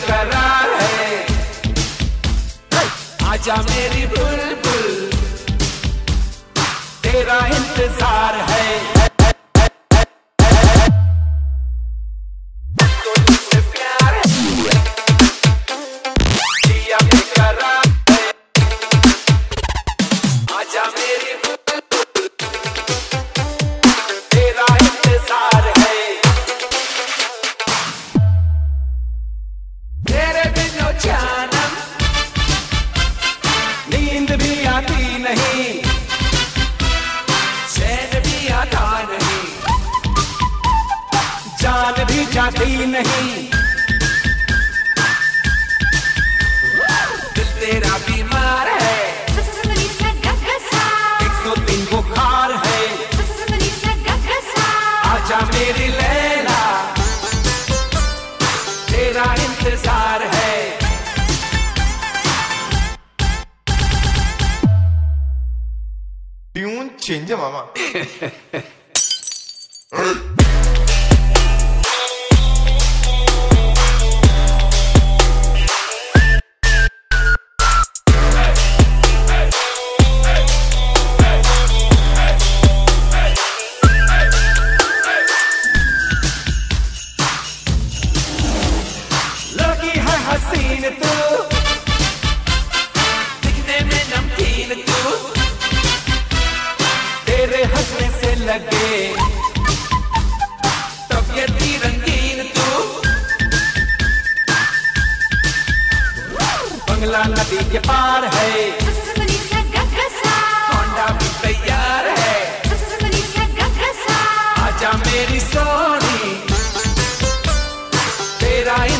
बेकरार है, आजा मेरी बुलबुल तेरा इंतजार है। तो तुझसे प्यार है, जिया बेकरार है, आजा मेरी बुलबुल तेरा इंतजार है। तेरे बिना जानम नींद भी आती नहीं, चैन भी आता नहीं, जान भी जाती नहीं, दिल तेरा बीमार है, 103 बुखार है, आजा मेरी लैला तेरा इंतजार है। ट्यून चेंज है मामा। लगी है हसीन तू, दिखने में नमकीन तू, तेरे हंसने से लगे तबीयती रंगीन तू, बंगला नदी के पार है, होंडा भी तैयार है, आजा मेरी सोनी तेरा